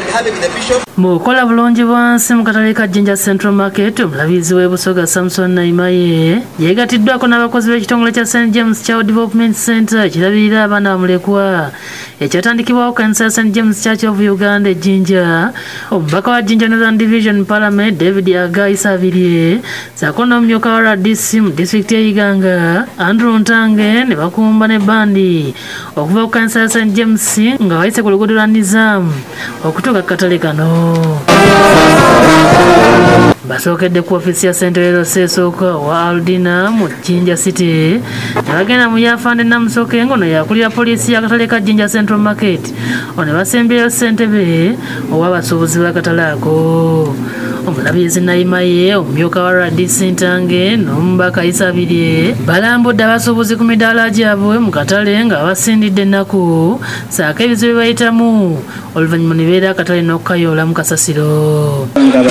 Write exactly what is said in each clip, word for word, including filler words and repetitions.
having the bishop. Mukola bulungi bwansi mu katale ka Jinja Central Market, omulabirizi w'e Busoga Samson Naimaye yeegatiddwako n'abakozi b'ekitongole kya Saint James Child Development Center ekirabirira abaana bamulekwa ekyatandikibwawo kanisa ya Saint James Church of Uganda Jinja. Omubaka wa Jinja Northern Division Parliament David Agabuutikidde ssaako n'omumyuka wa R D C mu disitulikiti y'e Iganga Andrew Ntange ne bakumba ne bandi okuva ku kanisa ya Saint James nga bayise ku luguudo lwa Nizamu okutuuka ku katale kano. Basookedde ku ofisi ya Ssenterero Sseesooka wa Aldina mu Jinja City ne bagenda mu yafande Namusoke ngono yakulira poliisi y'akatale ka Jinja Central Market ono basembyeyo ssentebe ow'abasuubuzi b'akatale ako. Omulabirizi Naimaye, omumyuka wa R D C Ntange n'omubaka Isabirye balambudde abasuubuzi ku midaala gyabwe mu katale nga basindidde ennaku ssaako ebizibu bayitamu oluvannyuma ne beera akatale n'okukayoola mu kasasiro.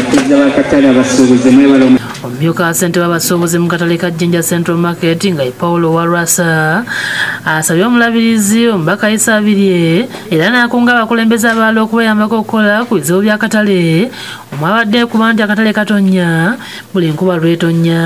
Omumyuka wa ssentebe w'abasuubuzi mu katale ka Jinja Central Market nga ye Paulo Walwasa asabye omulabirizi omubaka Isabirye era n'akunga abakulembeze abalala okubayambako okukola ku bizibu by'akatale omwabadde kuba nti akatale katonnya buli nkuba lwetonya.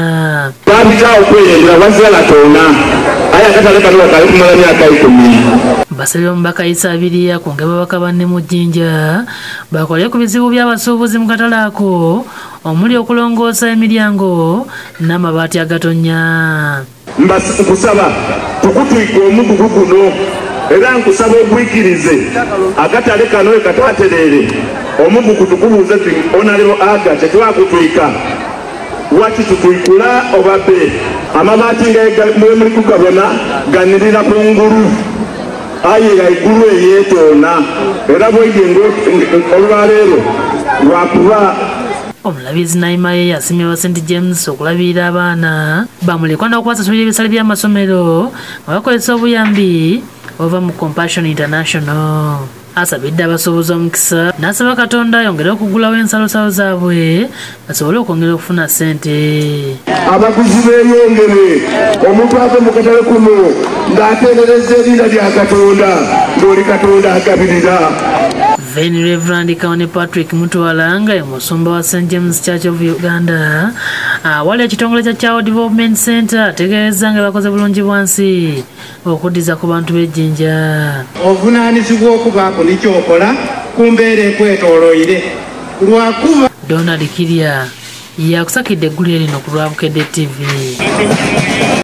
Basabye omubaka Isabirye akunge babaka banne mu Jinja bakole ku bizibu by'abasuubuzi mu katale ako omuli okulongoosa emiryango n'amabaati agatonya. Mbasaba tukutwika omugugu guno era nkusaba ogwikirize akatale kano ekatwaterere omugugu tukubuuze ti onalero aga tetwakutwika waki tutwikula obabe amabaati nga muli kugabona ganirira ku ngulu aye yaigulu eyeetoona era bwegenge olwaleero lwakuba. Omulabirizi Naimaye yasimye wa Saint James okulabirira abaana bamulekwa n'okubasasulira ebisale by'amasomero nga bakozesa obuyambi ova mu Compassion International. Asabidde abasuubuzi omukisa n'asaba Katonda ayongere okugulawo ensalosalo zaabwe basobole okwongera okufuna ssente. Abaguzi beeyongere omuntu ave mu katale kuno ng'atendereza erinnya lya Katonda ng'oli Katonda agabirira. Veni Reverend Kaone Patrick Mutwala ye musumba wa Saint James Church of Uganda awali ekitongole kya Child Development Center ategeeza nga bakoze bulungi bwansi okuddiza ku bantu b'e Jinja. Obuvunaanyizibwa okubaako n'ekyokola ku mbeera ekwetoolooire lwakuba Donald Kirya yakusakidde eggulire lino ku lwa Bukedde T V.